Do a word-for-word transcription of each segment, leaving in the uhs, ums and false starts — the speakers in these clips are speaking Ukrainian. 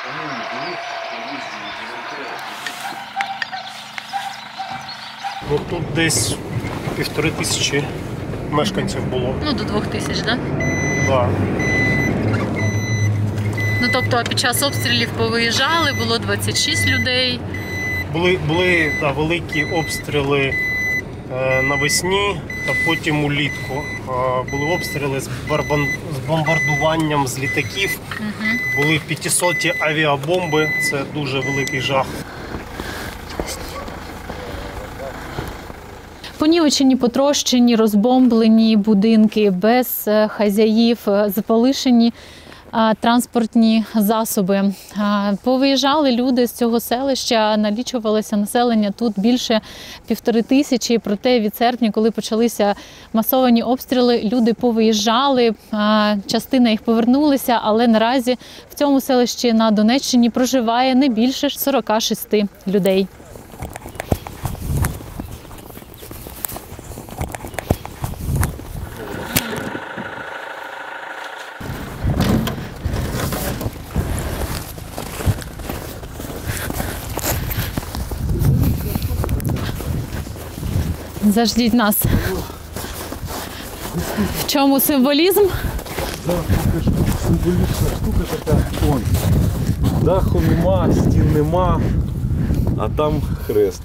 Ну, тут десь півтори тисячі мешканців було. Ну, до двох тисяч, так? Да? Так. Ну, тобто, під час обстрілів повиїжджали, було двадцять шість людей. Були, були да, великі обстріли е, навесні та потім улітку. Е, були обстріли з, барбан, з бомбардуванням з літаків. Угу. Були п'ятисотні авіабомби, це дуже великий жах. Понівечені, потрощені, розбомблені будинки без хазяїв, запалишені транспортні засоби. Повиїжджали люди з цього селища, налічувалося населення тут більше півтори тисячі, проте від серпня, коли почалися масовані обстріли, люди повиїжджали, частина їх повернулися, але наразі в цьому селищі на Донеччині проживає не більше сорока шести людей. Заждіть нас. В чому символізм? Да, символічна штука така. Вон. Даху нема, стін нема, а там хрест.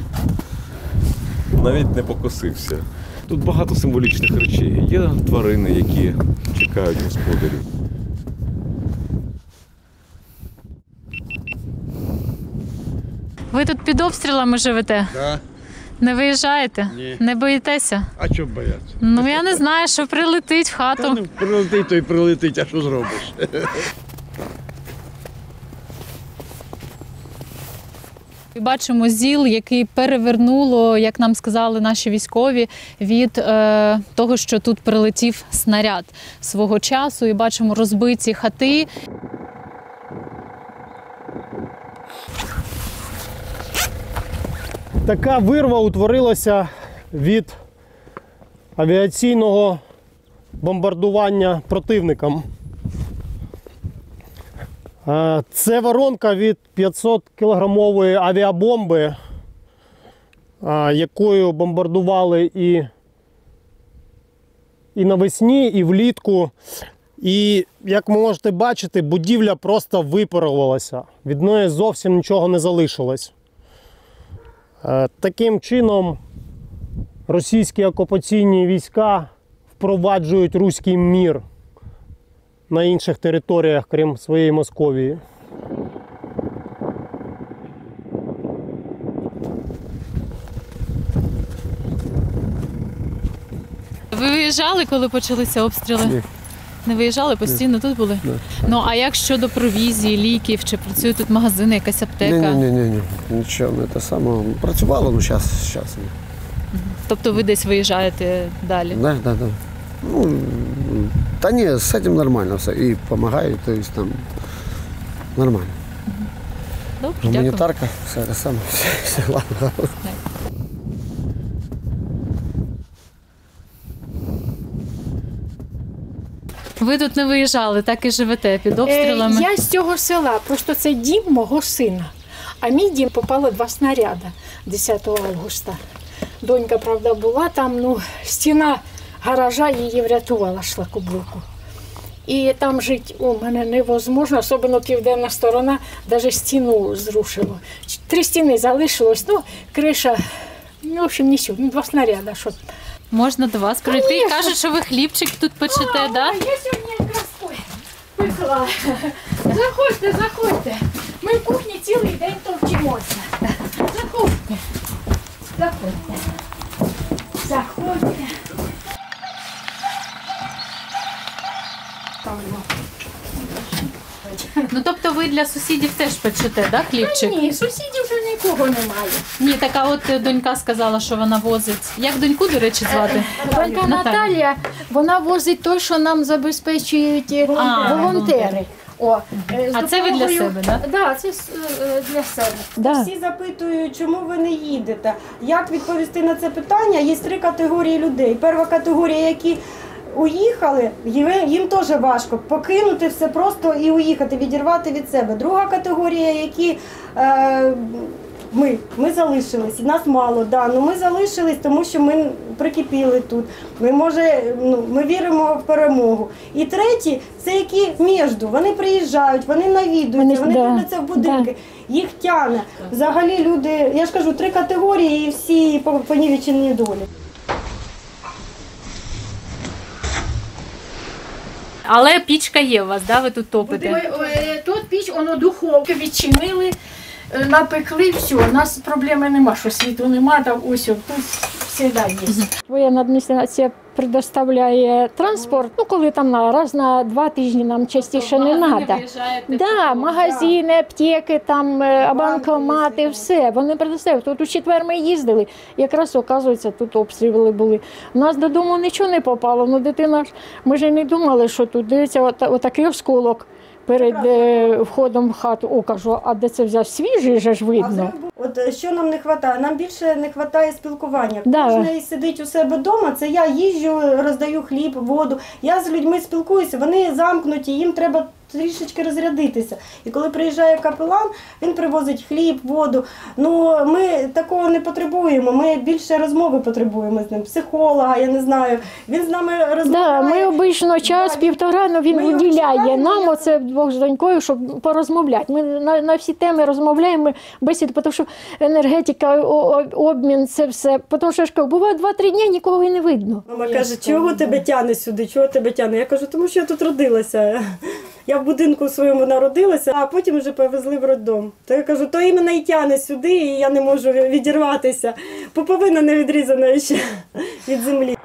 Навіть не покосився. Тут багато символічних речей. Є тварини, які чекають господарів. Ви тут під обстрілами живете? Да. Не виїжджаєте? Ні. Не боїтеся? А чого бояться? Ну, я не знаю, що прилетить в хату. Та, ну, прилетить, то й прилетить, а що зробиш? Бачимо ЗІЛ, який перевернуло, як нам сказали наші військові, від е, того, що тут прилетів снаряд свого часу. І бачимо розбиті хати. Така вирва утворилася від авіаційного бомбардування противником. Це воронка від п'ятсот кілограмової авіабомби, якою бомбардували і, і навесні, і влітку. І, як ви можете бачити, будівля просто випарувалася. Від неї зовсім нічого не залишилось. Таким чином російські окупаційні війська впроваджують руський мір на інших територіях, крім своєї Московії. Ви виїжджали, коли почалися обстріли? Ні. Не виїжджали? Постійно тут були? Ні. Ну, а як щодо провізії, ліків? Чи працюють тут магазини, якась аптека? Ні, ні, ні, ні, нічого, не те саме. Працювало, ну зараз, зараз. Тобто ви десь виїжджаєте далі? Да, да, да. Ну, та ні, з цим нормально все. І допомагають, то есть там нормально. Добре, дякую. Гуманітарка, все те саме, все, все ладно. Ви тут не виїжджали, так і живете під обстрілами? Е, я з цього села, просто це дім мого сина. А мій дім попало два снаряди десятого августа. Донька, правда, була там, ну, стіна гаража її врятувала шлакоблоку. І там жити у мене невозможно, особливо південна сторона, навіть стіну зрушило. Три стіни залишилось, ну, криша, ну, в общем, нічого, ну, два снаряди. Що... Можна до вас прийти і кажуть, що ви хлібчик тут печете, так? Да? Я сьогодні якраз пекла. Заходьте, заходьте. Ми в кухні цілий день товчимося. Заходьте. Заходьте. Заходьте. Ну, тобто ви для сусідів теж печете, да, хлібчик? Ні, сусідів вже нікого немає. Ні, така от донька сказала, що вона возить. Як доньку, до речі, звати? Донька Наталія, вона возить те, що нам забезпечують е, А, волонтери. О, е, з А це ви для допомогою- себе, так? Да, це е, для себе. Да? Всі запитують, чому ви не їдете. Як відповісти на це питання? Є три категорії людей. Перша категорія, які уїхали, їм, їм теж важко покинути все просто і уїхати, відірвати від себе. Друга категорія, які е, ми, ми залишились, нас мало, да, ну ми залишились, тому що ми прикипіли тут. Ми, може, ну, ми віримо в перемогу. І треті, це які між, вони приїжджають, вони навідуються, Вони, вони да, дивляться в будинки, їх тягне. Взагалі люди, я ж кажу, три категорії і всі по- понівечені долі. Але пічка є у вас, да? Ви тут топите? Е, Тут піч, воно духовку відчинили, е, напекли, все, у нас проблеми нема, що світу нема, там ось тут завжди є. Воєнна адміністрація предоставляє транспорт, ну коли там на раз на два тижні нам частіше не треба. Да, магазини, аптеки, там е, банкомати, все. Вони предоставляють. Тут у четвер ми їздили, якраз, оказується, тут обстріли були. У нас додому нічого не попало, ну дитина ж, ми ж і не думали, що тут дивиться от, отакий осколок перед е, входом в хату. О, кажу, а де це взяв? Свіжий же ж видно. От е, що нам не вистачає? Нам більше не вистачає спілкування. Да. Кожен сидить у себе вдома, це я їжджу, роздаю хліб, воду. Я з людьми спілкуюся, вони замкнуті, їм треба трішечки розрядитися. І коли приїжджає капелан, він привозить хліб, воду. Ну, ми такого не потребуємо, ми більше розмови потребуємо з ним, психолога, я не знаю. Він з нами Да, розмовляє. ми обично час, Да, півтора, ну він ми його виділяє чекаємо, нам як- оце вдвох з донькою, щоб порозмовляти. Ми на, на всі теми розмовляємо, ми бесіду, тому що енергетика, о- о- обмін, це все. Тому що я ж кажу, буває два-три дні, нікого і не видно. Мама каже, чого тебе тягне сюди, чого тебе тягне? Я кажу, тому що я тут родилася. Я в будинку своєму народилася, а потім вже повезли в роддом. То я кажу, то і мене й тягне сюди, і я не можу відірватися. Пуповина не відрізана ще від землі.